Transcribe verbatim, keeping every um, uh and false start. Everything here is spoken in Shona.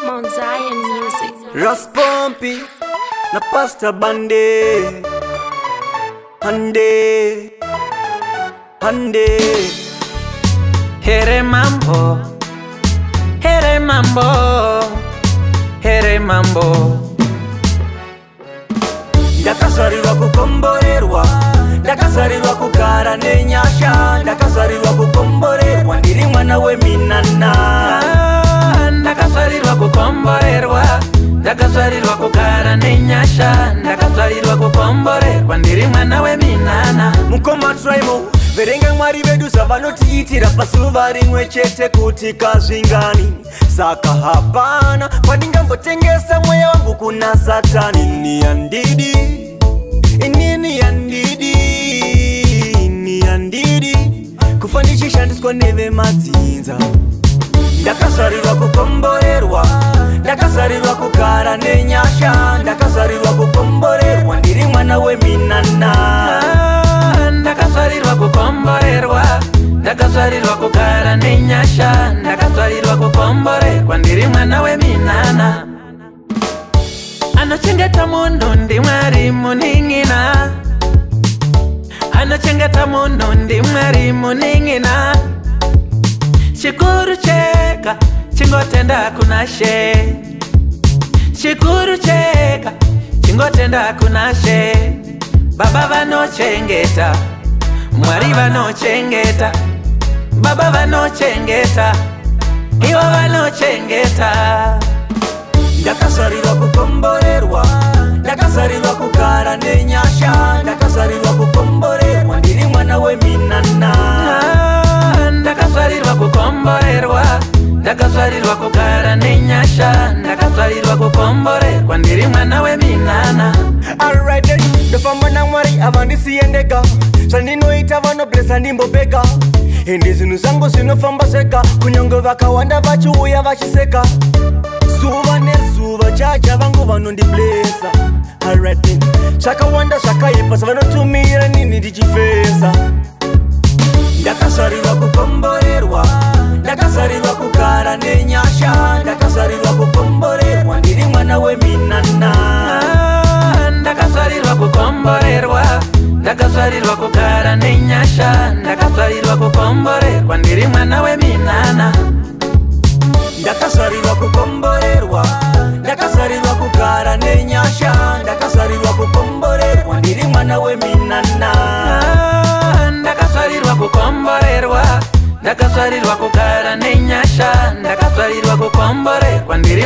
Mount Zion Music. Raspompi na Pasta Bande Hande Hande Here mambo Here mambo Here mambo Ndakasarirwa kukomborerwa Ndakasarirwa kukara nenyasha Ndakasarirwa kukomborerwa ndiri mwana we minana Ndakasarirwa kukomborerwa Ndakasarirwa kukara nenyasha Ndakasarirwa kukomborerwa ndiri mwana we minana Mukoma Traimo verenga mwari vedu zavanotiitira pasuva rimwe chete kuti kazvingani saka hapana pandingambotengesa mweya wangu kuna Satani ni yandidi inini yandidi ini yandidi kufanichishandiswa neve madzinza Ndakasarirwa kukomborerwa Ndakasarirwa kukara nenyasha Ndakasarirwa kukomborerwa ndiri mwana we minana Ndakasarirwa kukomborerwa Ndakasarirwa kukara nenyasha Ndakasarirwa kukomborerwa ndiri mwana we minana Anochengeta mundu ndi mwari muning'ina Anochengeta mundu ndi mwari muning'ina Chikuru cheka chingotenda kunashe Chikuru cheka chingotenda kunashe Baba vanochengeta Mwari vanochengeta Baba vanochengeta Iwa vanochengeta Ndakasarirwa kukomborerwa Ndakasarirwa kukara nenyasha Ndakasarirwa kukomborerwa ndiri mwana we minana Ndakasarirwa kukomborerwa Ndakasarirwa kukara nenyasha Ndakasarirwa kukomborerwa ndiri mwana we minana Alright then, ndofamba na mwari avandisiyendeka Zvandinoita vanoblesa ndimbobeka Ende zvinhu zvangu zvinofamba seka Kunyonge vakawanda vachiuya vachiseka Zuva nezuva chaja vangu vanondiblesa Alright then, zvakawanda zvakaipa zvavanotumira nini ndichifesa Ndakasarirwa kukomborerwa Ndakasarirwa kukara nenyasha Ndakasarirwa kukomborerwa ndiri mwana we minana Ndakasarirwa kukomborerwa Ndakasarirwa kukara nenyasha Ndakasarirwa kukomborerwa ndiri mwana we minana Ndakasarirwa kukomborerwa Ndakasarirwa kukara nenyasha Ndakasarirwa kukomborerwa ndiri mwana we minana Ndakasarirwa kukomborerwa Ndakasarirwa kukara nenyasha Ndakasarirwa kukomborerwa ndiri